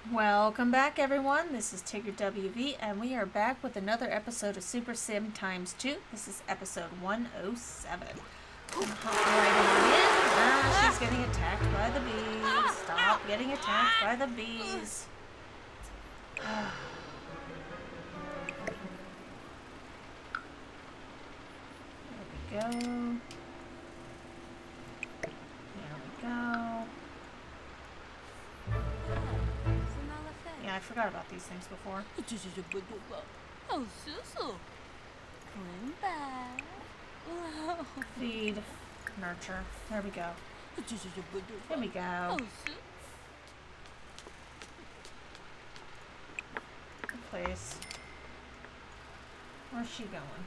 Welcome back, everyone. This is Tigger WV, and we are back with another episode of Super Sim Times 2. This is episode 107. Hop right on in. She's getting attacked by the bees. Stop getting attacked by the bees. There we go. There we go. Yeah, I forgot about these things before. Feed. Nurture. There we go. There we go. Good place. Where's she going?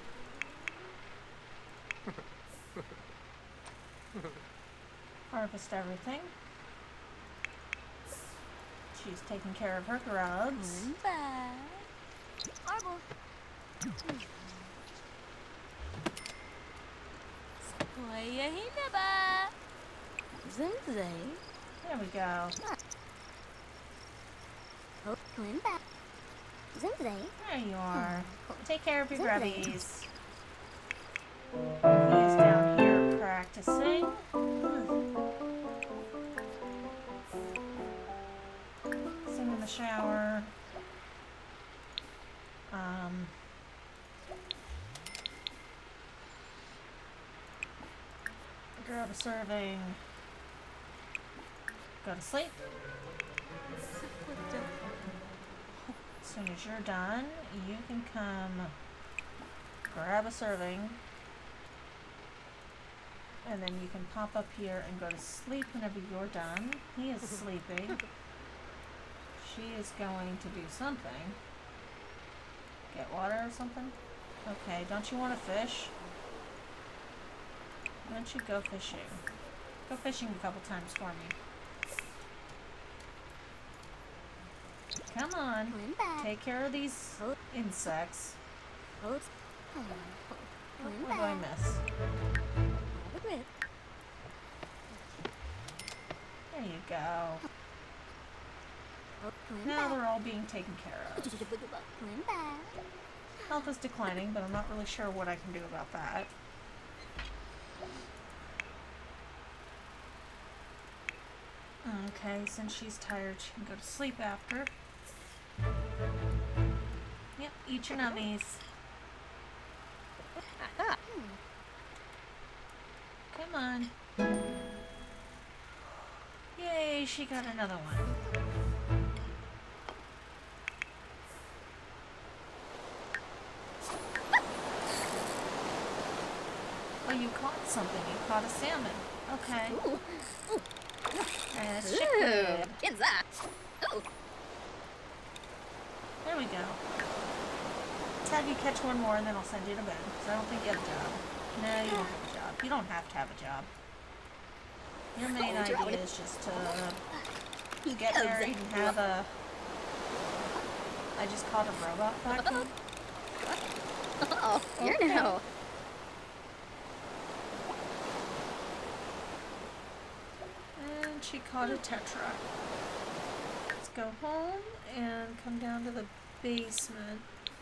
Harvest everything. She's taking care of her grubs. There we go. There you are. Take care of your grubbies. He is down here practicing. Sing in the shower. Grab a serving. Go to sleep. As soon as you're done, you can come grab a serving, and then you can pop up here and go to sleep whenever you're done. He is sleeping. She is going to do something. Get water or something? Okay, don't you want to fish? Why don't you go fishing? Go fishing a couple times for me. Come on. Take care of these insects. What do I miss? There you go. Now they're all being taken care of. Health is declining, but I'm not really sure what I can do about that. Okay, since she's tired, she can go to sleep after. Yep, eat your nummies. Come on. Yay, she got another one. Oh, you caught something. You caught a salmon. Okay. That's chicken. There we go. Let's have you catch one more and then I'll send you to bed. Because I don't think you have a job. No, you don't have a job. You don't have to have a job. Your main idea is just to get married and have a... I just caught a robot vacuum. Oh, you're no. And she caught a tetra. Let's go home and come down to the basement.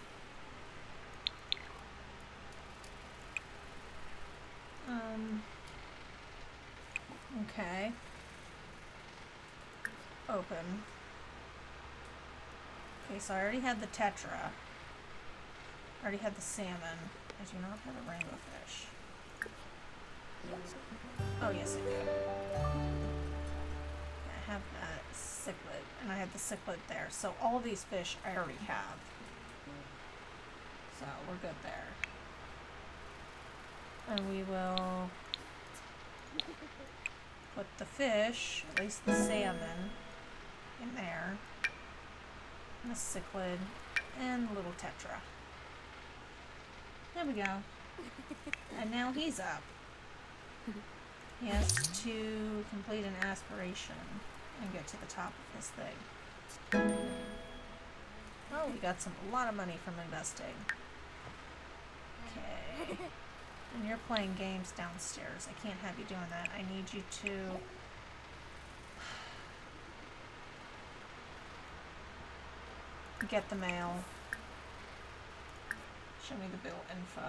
Okay. Open. Okay, so I already had the tetra. I already had the salmon. I do not have a rainbow fish. Oh, yes, I do. I have that cichlid, and I have the cichlid there. So all these fish I already have. So we're good there. And we will put the fish, at least the salmon, in there. And the cichlid, and the little tetra. There we go. And now he's up. He has to complete an aspiration and get to the top of his thing. Oh, we got a lot of money from investing. Okay. And you're playing games downstairs. I can't have you doing that. I need you to... get the mail. Show me the bill info.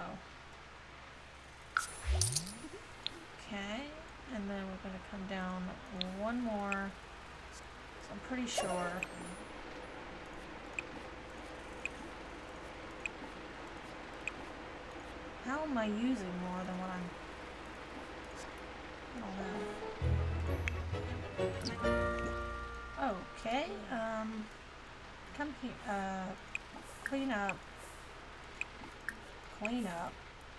Okay, and then we're going to come down one more. So I'm pretty sure. How am I using more than what I'm... I don't know. Okay, come here, clean up. Clean up.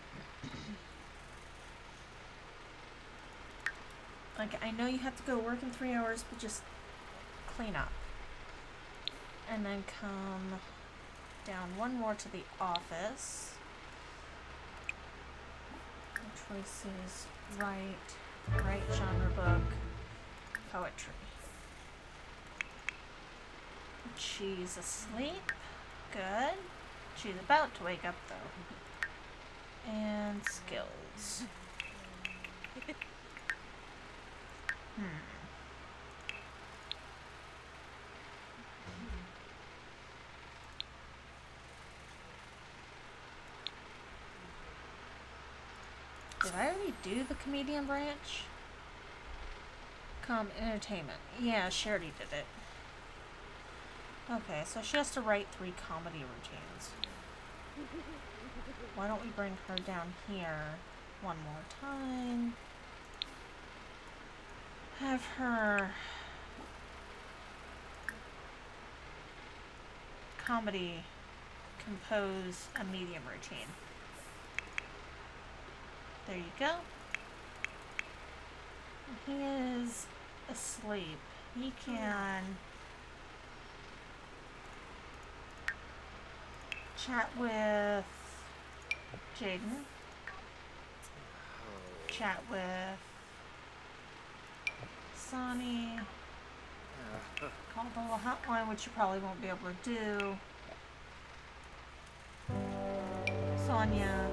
Like, I know you have to go work in 3 hours, but just clean up. And then come down one more to the office. Choices, write genre book, poetry. She's asleep. Good. She's about to wake up though. And skills. Did I already do the comedian branch? Entertainment. Yeah, she already did it. Okay, so she has to write 3 comedy routines. Why don't we bring her down here one more time? Have her comedy compose a medium routine. There you go. He is asleep. He can chat with Jaden. Chat with Sonny. Call the little hotline, which you probably won't be able to do. Sonia.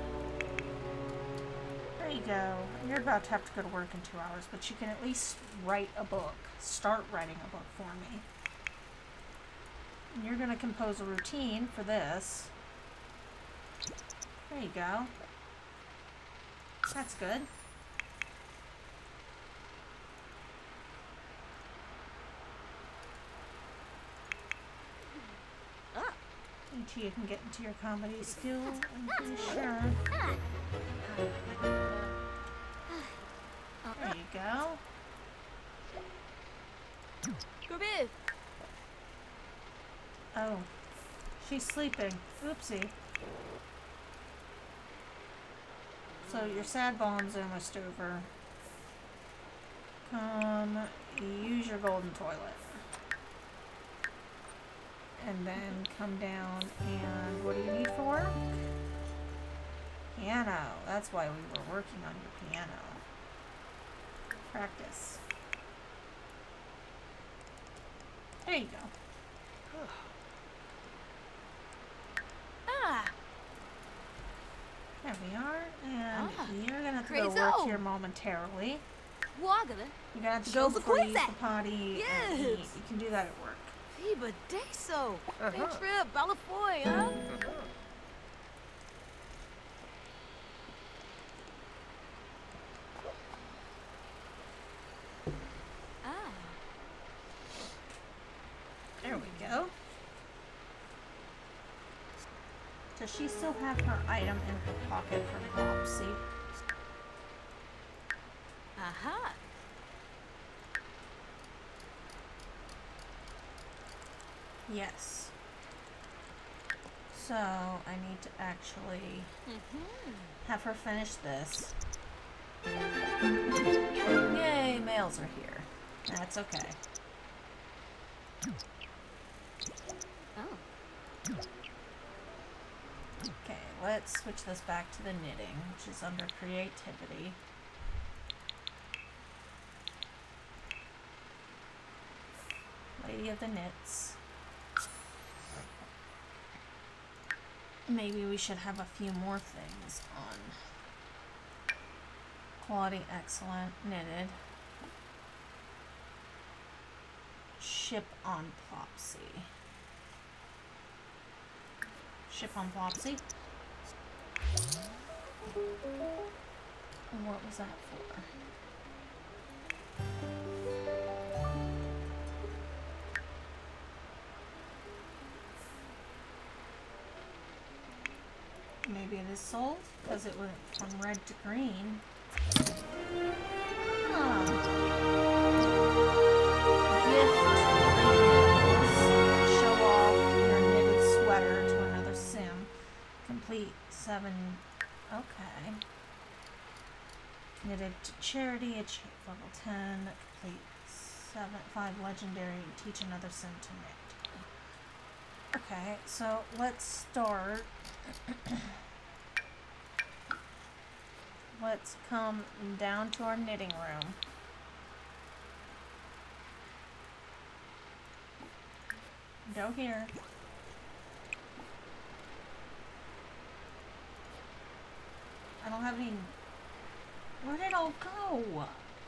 There you go. You're about to have to go to work in 2 hours, but you can at least write a book. Start writing a book for me. And you're going to compose a routine for this. There you go. That's good. Until you can get into your comedy skill, I'm pretty sure. There you go. Oh, she's sleeping. Oopsie. So your sad bomb's almost over. Use your golden toilet. And then come down and what do you need for work? Piano. That's why we were working on your piano. Practice. There you go. There we are. And you're going to have to go work here momentarily. You're going to have to go before you use the potty and eat. You can do that at work. But day so. Trip, Balafoy, huh? There we go. Does she still have her item in her pocket from Flopsy? Aha. Yes. So, I need to actually have her finish this. Yay, males are here. That's okay. Okay, let's switch this back to the knitting, which is under creativity. Lady of the Knits. Maybe we should have a few more things on. Quality excellent, knitted. Ship on Plopsy. ship on Flopsy. And what was that for? Maybe it is sold because it went from red to green. Oh. Gift labels. Show off your knitted sweater to another sim. Complete 7. Okay. Knitted to charity. Level 10. Complete 5 legendary. Teach another sim to knit. Okay, so let's start. Let's come down to our knitting room. Go here. I don't have any. Where did it all go?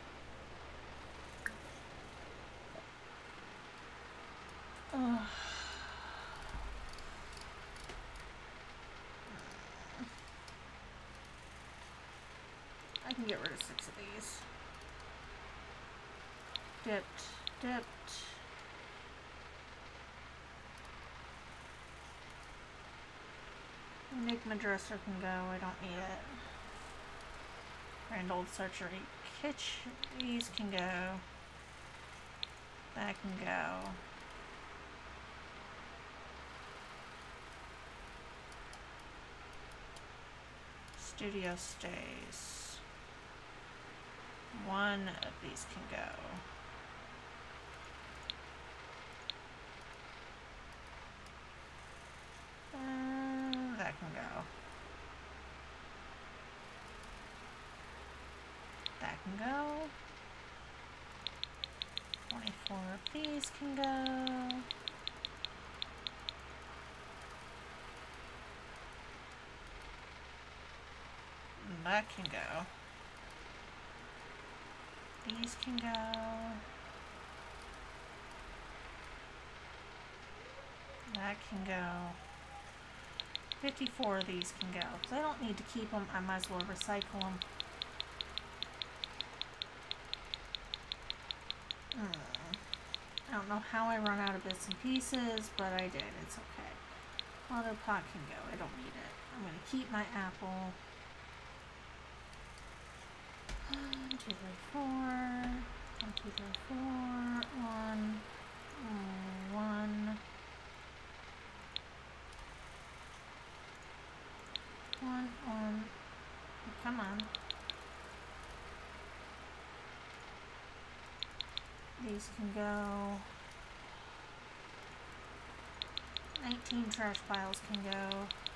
Ugh. I can get rid of 6 of these. Dipped. Enigma dresser can go, I don't need it. Grand old surgery kitchen, these can go. That can go. Studio stays. 1 of these can go. That can go. That can go. 24 of these can go. That can go. These can go. That can go. 54 of these can go. Because I don't need to keep them, I might as well recycle them. I don't know how I run out of bits and pieces, but I did. It's okay. Auto pot can go. I don't need it. I'm going to keep my apple. 1, 2, 3, 4. 1, 2, 3, 4. 1. 1. 1. Come on. These can go. 19 trash piles can go.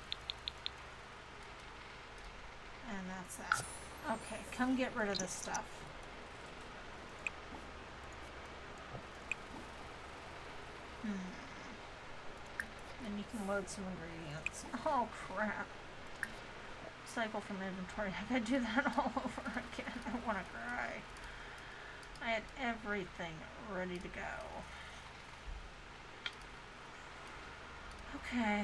And that's that. Okay, come get rid of this stuff. And you can load some ingredients. Oh crap. Cycle from inventory. I gotta do that all over again. I wanna cry. I had everything ready to go. Okay.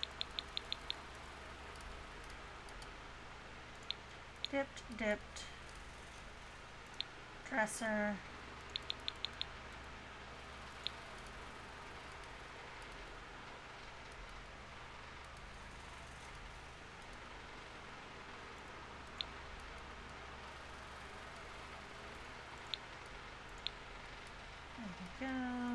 Dipped. Dresser. There we go.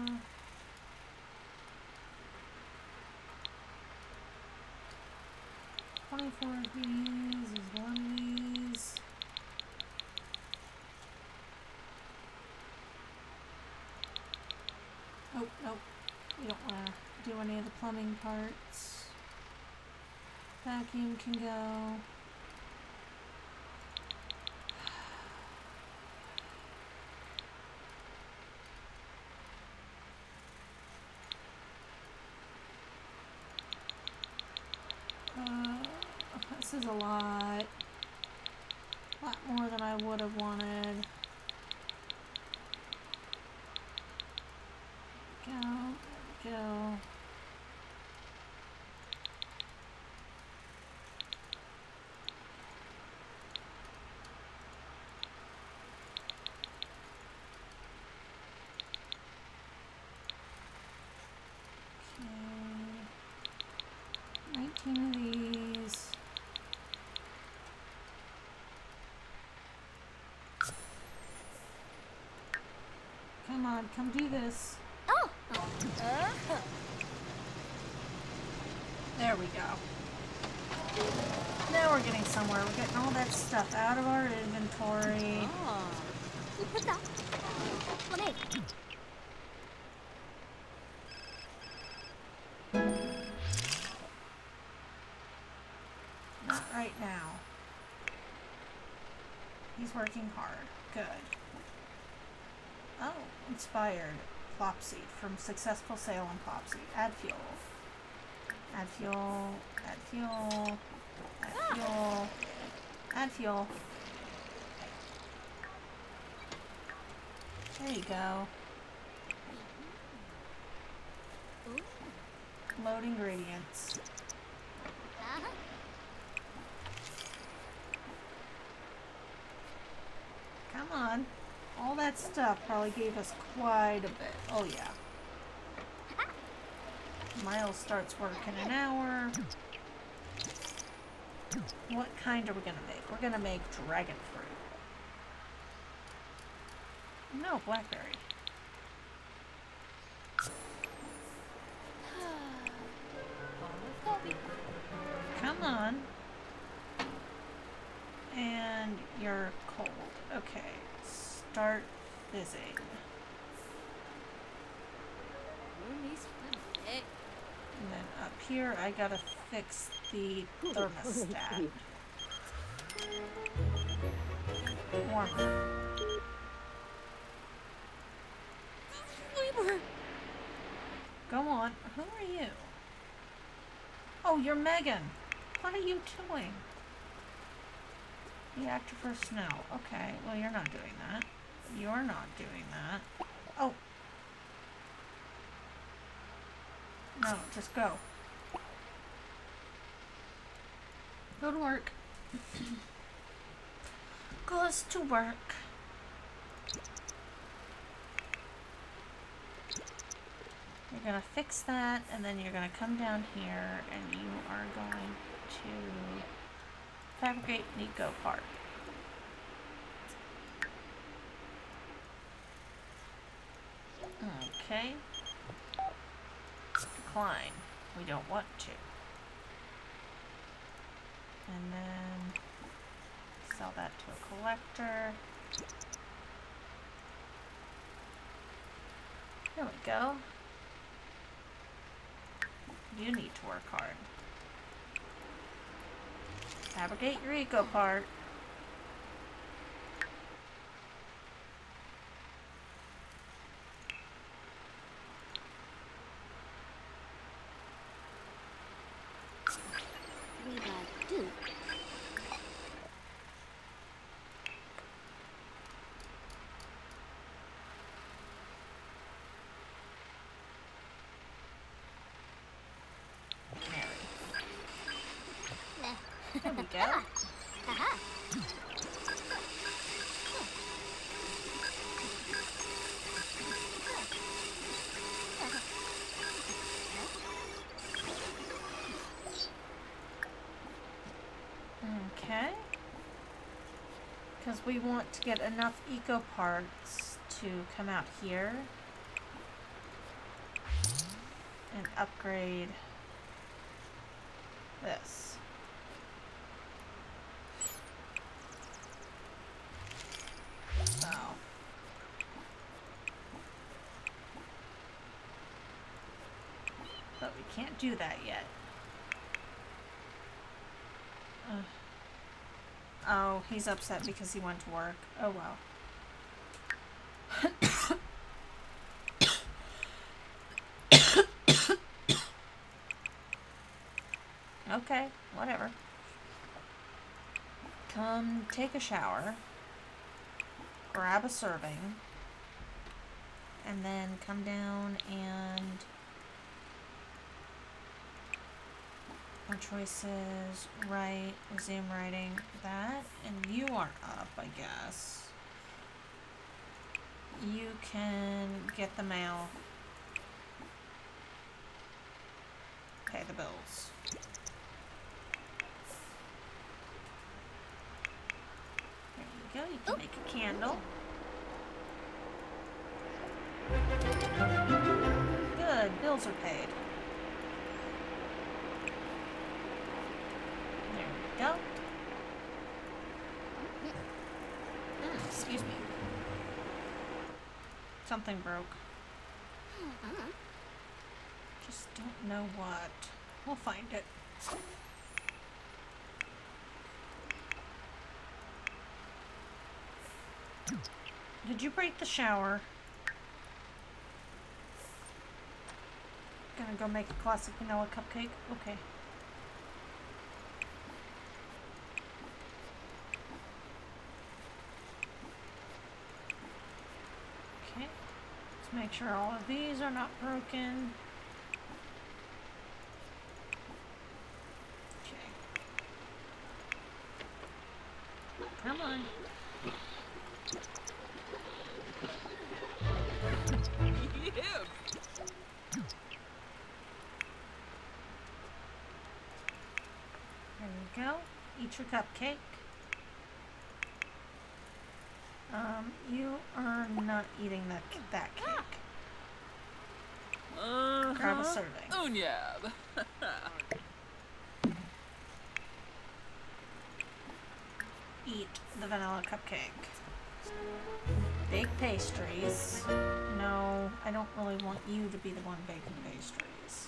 24 of these is 1 of these. Oh, nope. We don't want to do any of the plumbing parts. Vacuum can go. This is a lot more than I would have wanted. Go. on, come do this. Oh. There we go. Now we're getting somewhere. We're getting all that stuff out of our inventory. Not right now. He's working hard. Good. Oh, inspired. Plopseed from successful sale on Plopseed. Add fuel. Add fuel. Add fuel. Add fuel. Add fuel. There you go. Load ingredients. Come on. All that stuff probably gave us quite a bit. Oh yeah. Miles starts work in an hour. What kind are we gonna make? We're gonna make dragon fruit. No, blackberry. Come on. And you're cold. Okay. Start fizzing. And then up here, I gotta fix the thermostat. Warmer. Go on. Who are you? Oh, you're Megan. What are you doing? The actor for snow. Okay, well you're not doing that. You're not doing that. Oh. No, just go. Go to work. Goes to work. You're gonna fix that, and then you're gonna come down here, and you are going to fabricate an eco part. Okay. Decline. We don't want to. And then sell that to a collector. There we go. You need to work hard. Fabricate your eco part. There we go. Okay. Because we want to get enough eco parts to come out here and upgrade this. So. But we can't do that yet. Oh, he's upset because he went to work. Oh well. Okay, whatever. Come take a shower. Grab a serving. And then come down and... Our choices, write, resume writing that, and you are up, I guess. You can get the mail. Pay the bills. There you go, you can make a candle. bills are paid. There we go. Excuse me. Something broke. Just don't know what. We'll find it. Did you break the shower? Gonna go make a classic vanilla cupcake? Okay. Okay. Let's make sure all of these are not broken. Okay. Come on. There you go. Eat your cupcake. You are not eating that cake. Grab a serving. Unyab. Eat the vanilla cupcake. Bake pastries. No, I don't really want you to be the one baking pastries.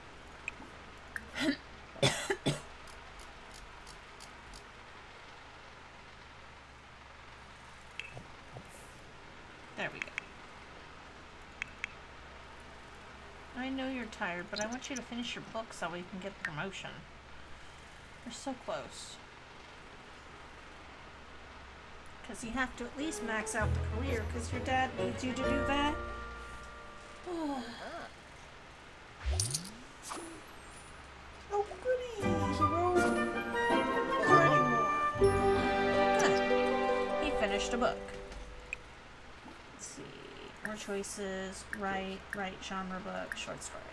There we go. I know you're tired, but I want you to finish your book so we can get the promotion. We're so close. Because you have to at least max out the career, because your dad needs you to do that. Oh, goody! He wrote more. Good. He finished a book. Let's see. More choices. Write genre book, short story.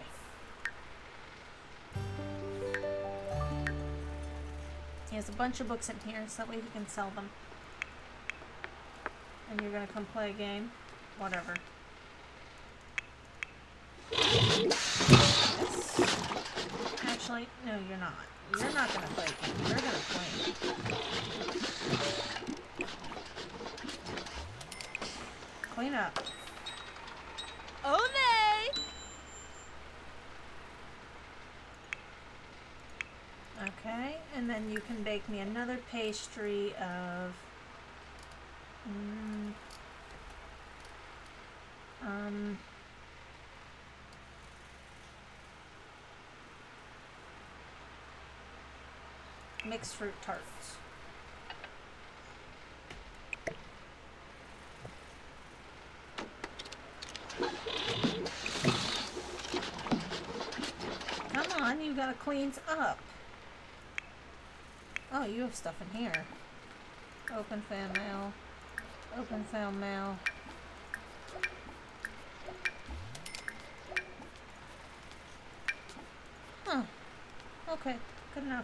He has a bunch of books in here, so that way we can sell them. And you're gonna come play a game? Whatever. Yes. Actually, no, you're not. You're not gonna play a game. You're gonna clean. Clean up. Ole! Okay, and then you can bake me another pastry of mixed fruit tarts. Come on, you gotta clean up. Oh, you have stuff in here. Open fan mail. Open fan mail. Huh. Okay, good enough.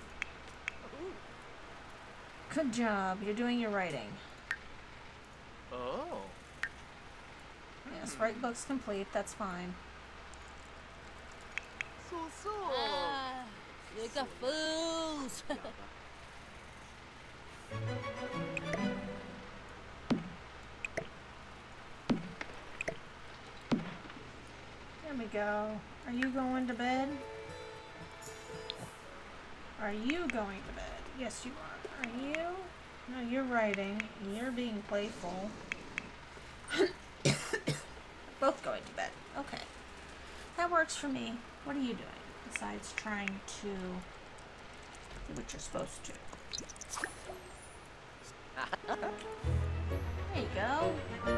Good job. You're doing your writing. Oh. Yes, write books complete. That's fine. So. Look at fools. There we go. Are you going to bed? Are you going to bed? Yes, you are. Are you? No, you're writing. You're being playful. Both going to bed. Okay. That works for me. What are you doing besides trying to do what you're supposed to? There you go.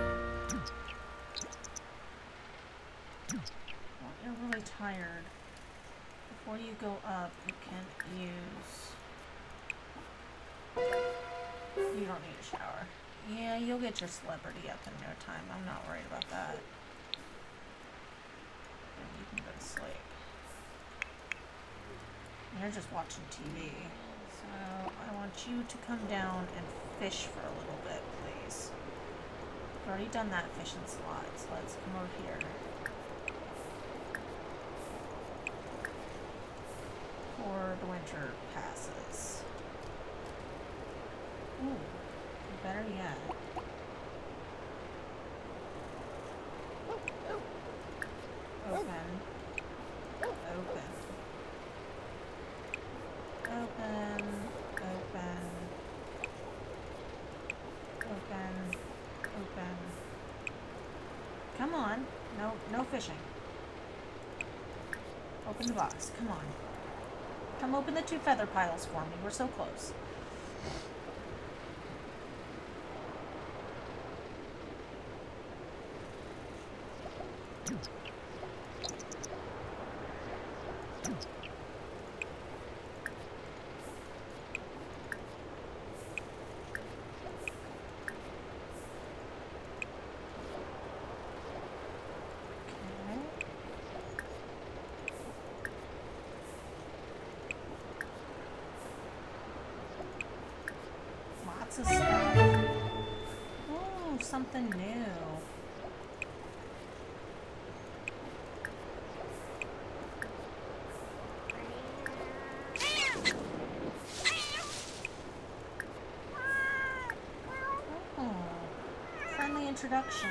Well, you're really tired. Before you go up, you can use... You don't need a shower. Yeah, you'll get your celebrity up in no time. I'm not worried about that. And you can go to sleep. You're just watching TV. So I want you to come down and fish for a little bit, please. I've already done that fishing slot, so let's come over here. before the winter passes. Ooh, better yet. Open. Open. Open. Open. Open. Open. Come on. No fishing. Open the box. Come on. Come open the 2 feather piles for me. We're so close. Lots of stuff. Ooh, something new. Oh, friendly introduction.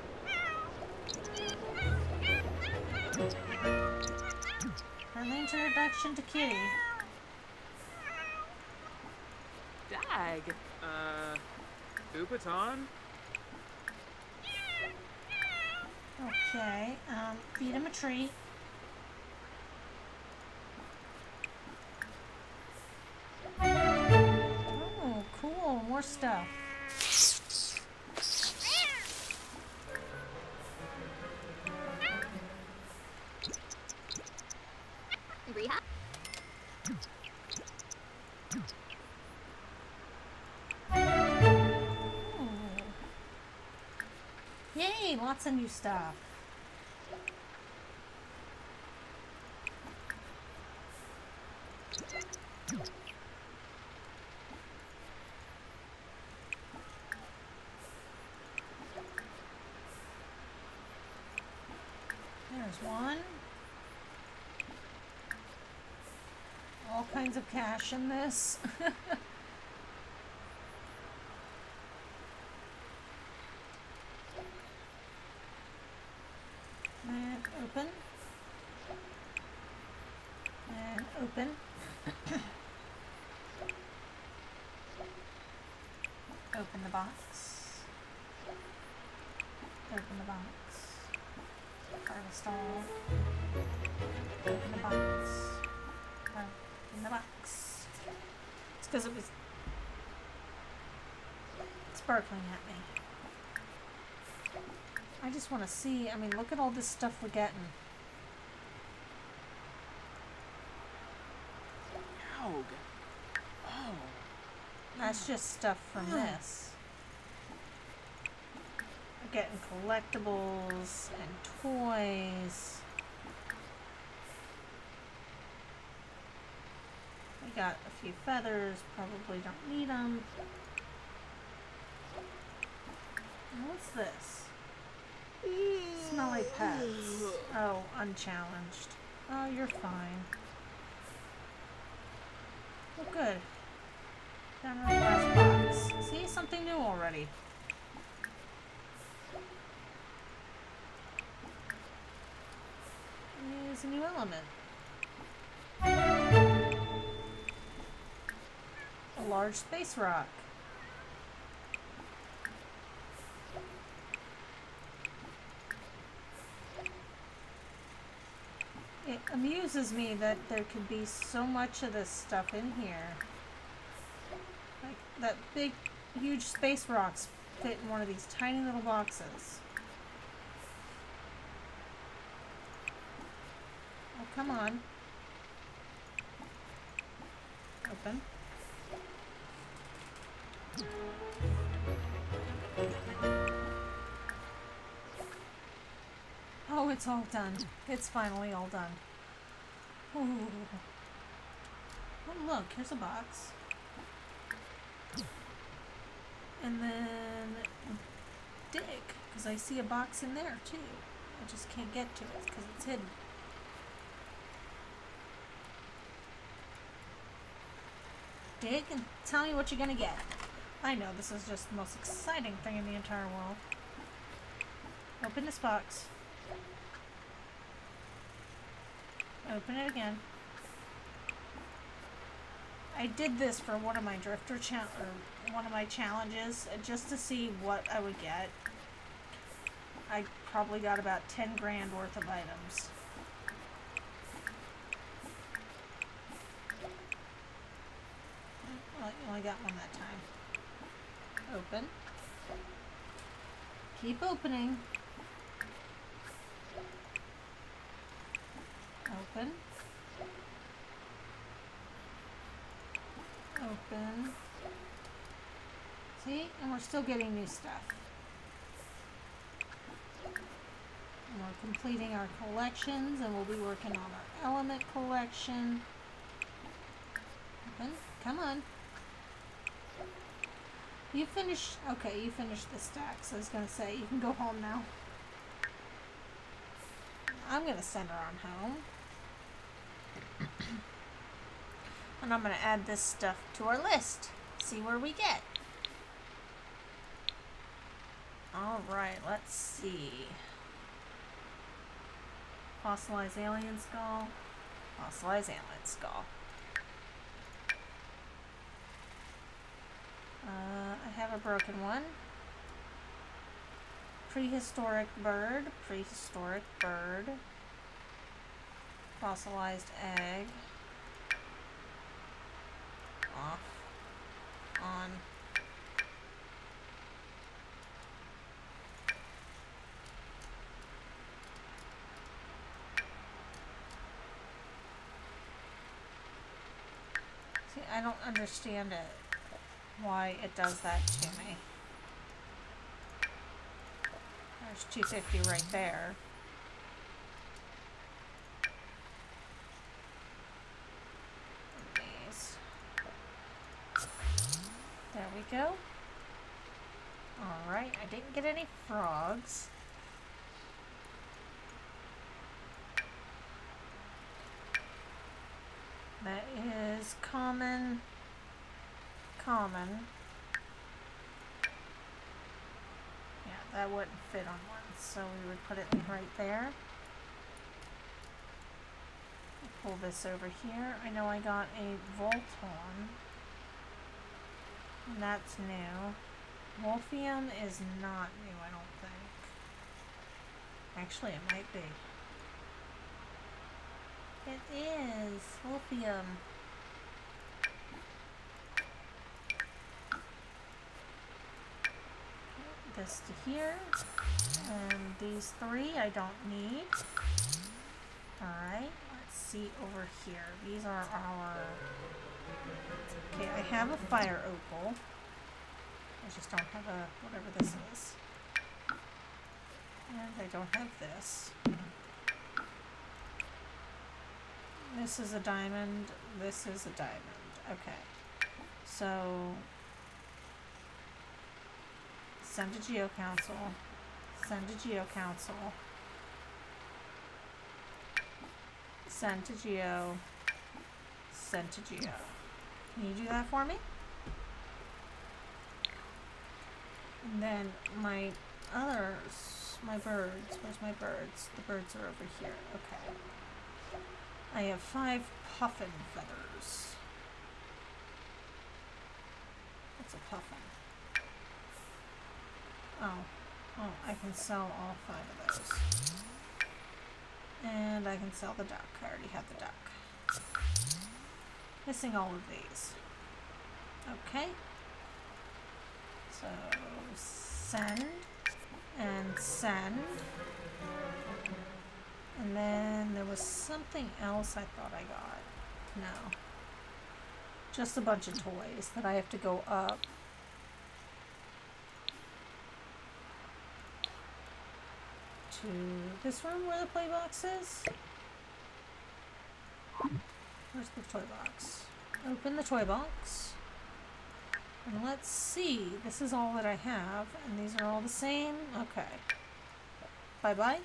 Friendly introduction to Kitty. Dag. Upaton? Okay, feed him a treat. Oh, cool, more stuff. Rehab? Yay, lots of new stuff. There's one. All kinds of cash in this. And open. And open. Open the box. Open the box. Harvest all. Open the box. Open the box. It's because it was sparkling at me. I just want to see. I mean, look at all this stuff we're getting. Yaug. Oh. That's just stuff from this. We're getting collectibles and toys. We got a few feathers. Probably don't need them. What's this? Smelly pets. Oh, unchallenged. Oh, you're fine. Oh, good. Down in the last box. See, something new already. Here's a new element. A large space rock. It amuses me that there could be so much of this stuff in here. Like, that big, huge space rocks fit in one of these tiny little boxes. Oh, come on. Open. Oh, it's all done. It's finally all done. Ooh. Oh, look, here's a box. And then dig, because I see a box in there too. I just can't get to it because it's hidden. dig and tell me what you're gonna get. I know this is just the most exciting thing in the entire world. Open this box. Open it again. I did this for one of my drifter one of my challenges just to see what I would get. I probably got about 10 grand worth of items. Well, you only got one that time. Open. Keep opening. Open. Open. See? And we're still getting new stuff. And we're completing our collections, and we'll be working on our element collection. Open. Come on. You finished. Okay, you finished the stacks. I was going to say, you can go home now. I'm going to send her on home. And I'm going to add this stuff to our list. See where we get. Alright, let's see. Fossilized alien skull. Fossilized alien skull. I have a broken one. Prehistoric bird. Prehistoric bird. Fossilized egg. Off. On. See, I don't understand it. Why it does that to me. There's 250 right there. These. There we go. Alright, I didn't get any frogs. That is common. Common. Yeah, that wouldn't fit on one, so we would put it right there. Pull this over here. I know I got a Voltorn. And that's new. Wolfium is not new, I don't think. Actually, it might be. It is Wolfium. This to here, and these three I don't need. Alright, let's see over here. These are our... Okay, I have a fire opal. I just don't have a... whatever this is. And I don't have this. This is a diamond. This is a diamond. Okay. So... send to Geo Council. Send to Geo Council. Send to Geo. Send to Geo. Can you do that for me? And then my others, my birds. Where's my birds? The birds are over here. Okay. I have 5 puffin feathers. What's a puffin? Oh, I can sell all 5 of those. And I can sell the duck. I already have the duck. Missing all of these. Okay. So, send. And send. And then there was something else I thought I got. No. Just a bunch of toys that I have to go up. To this room where the play box is. Where's the toy box? Open the toy box. And let's see. This is all that I have. And these are all the same. Okay. Bye-bye.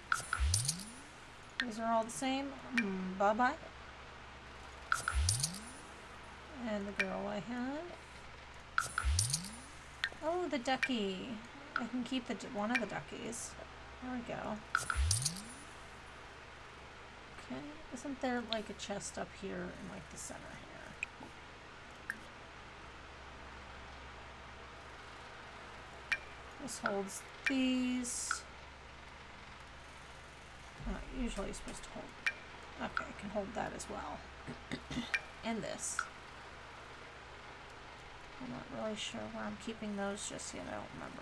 These are all the same. Bye-bye. And the girl I have. Oh, the ducky. I can keep one of the duckies. There we go. Okay. Isn't there like a chest up here in like the center here? This holds these. Usually it's supposed to hold. Okay, I can hold that as well. And this. I'm not really sure where I'm keeping those just yet. I don't remember.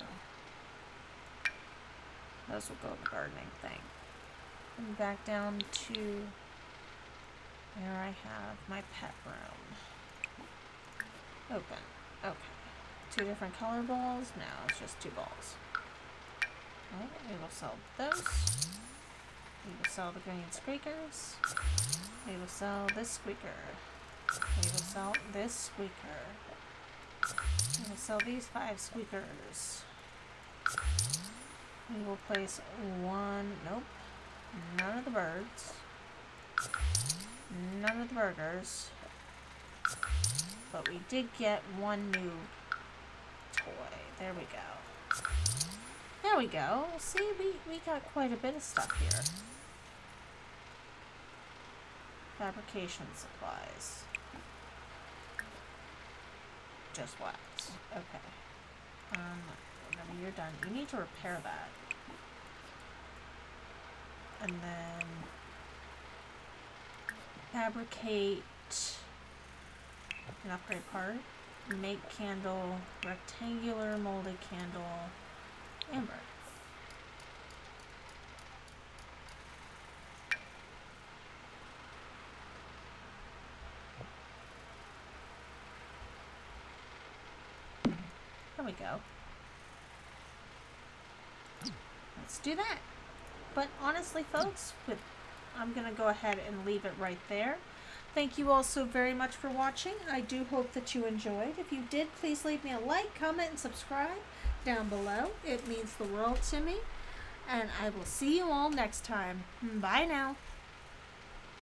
Those will go in the gardening thing. And back down to where I have my pet room. Open. Okay. 2 different color balls? No, it's just 2 balls. Oh, we will sell those. We will sell the green squeakers. We will sell this squeaker. We will sell this squeaker. We will sell these 5 squeakers. We will place 1, nope, none of the birds. None of the burgers. But we did get 1 new toy. There we go. There we go. See, we got quite a bit of stuff here. Fabrication supplies. Just wax. Okay. Whenever you're done, you need to repair that. And then fabricate an upgrade part. Make candle, rectangular molded candle, amber. There we go. Let's do that. But honestly, folks, I'm going to go ahead and leave it right there. Thank you all so very much for watching. I do hope that you enjoyed. If you did, please leave me a like, comment, and subscribe down below. It means the world to me. And I will see you all next time. Bye now.